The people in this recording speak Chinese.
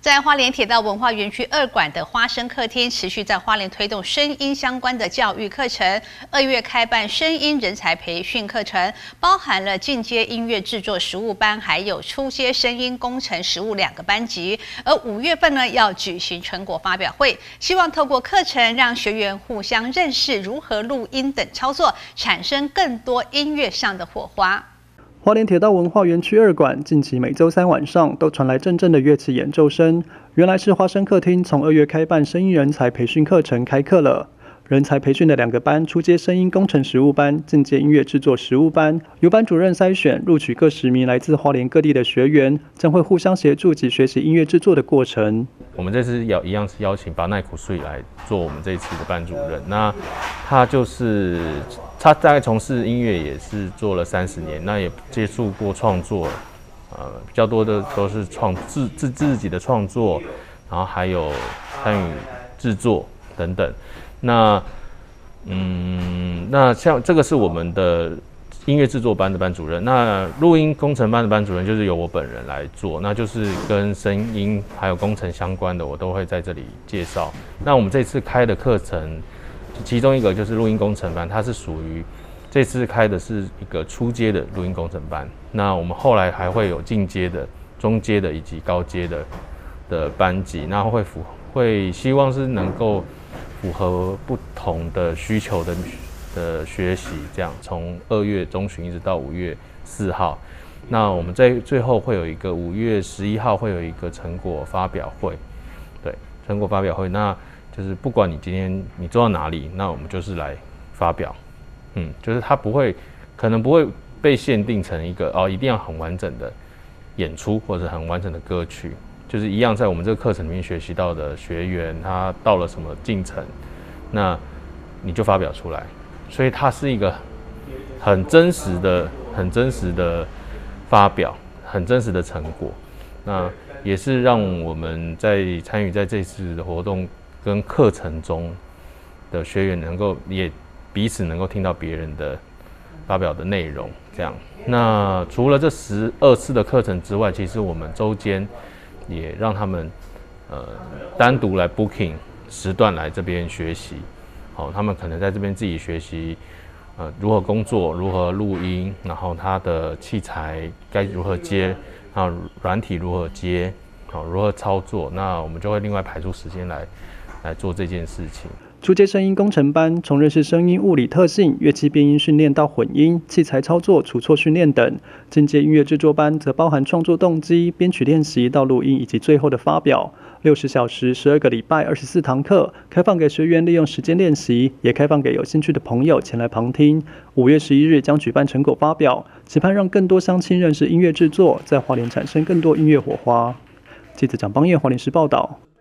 在花莲铁道文化园区2馆的花生客厅，持续在花莲推动声音相关的教育课程。2月开办声音人才培训课程，包含了进阶音乐制作实务班，还有初阶声音工程实务2个班级。而5月份呢，要举行成果发表会，希望透过课程让学员互相认识如何录音等操作，产生更多音乐上的火花。 花莲铁道文化园区2馆近期每周3晚上都传来阵阵的乐器演奏声，原来是花生客厅从2月开办声音人才培训课程开课了。人才培训的2个班，初阶声音工程实务班、进阶音乐制作实务班，由班主任筛选录取各10名来自花莲各地的学员，将会互相协助及学习音乐制作的过程。 我们这次一样是邀请巴奈苦穗来做我们这一次的班主任，那他大概从事音乐也是做了30年，那也接触过创作，比较多的都是自己的创作，然后还有参与制作等等。那像这个是我们的音乐制作班的班主任，那录音工程班的班主任就是由我本人来做，那就是跟声音还有工程相关的，我都会在这里介绍。那我们这次开的课程，其中一个就是录音工程班，它是属于这次开的是一个初阶的录音工程班。那我们后来还会有进阶的、中阶的以及高阶的班级，那会希望是能够符合不同的需求的学习，这样从2月中旬一直到5月4号。那我们在最后会有一个5月11号会有一个成果发表会，对，成果发表会，那就是不管你今天你做到哪里，那我们就是来发表，就是它可能不会被限定成一个一定要很完整的演出或者很完整的歌曲。就是一样，在我们这个课程里面学习到的学员，他到了什么进程，那你就发表出来。所以它是一个很真实的发表，很真实的成果。那也是让我们在参与在这次的活动跟课程中的学员也彼此能够听到别人的发表的内容。这样，那除了这12次的课程之外，其实我们周间也让他们单独来 booking 时段来这边学习，他们可能在这边自己学习如何工作、如何录音，然后他的器材该如何接，然后软体如何接，如何操作，那我们就会另外排出时间来做这件事情。 初阶声音工程班从认识声音物理特性、乐器变音训练到混音、器材操作、除错训练等；进阶音乐制作班则包含创作动机、编曲练习到录音以及最后的发表。60小时、12个礼拜、24堂课，开放给学员利用时间练习，也开放给有兴趣的朋友前来旁听。5月11日将举办成果发表，期盼让更多乡亲认识音乐制作，在花莲产生更多音乐火花。记者蒋邦彦花莲市报道。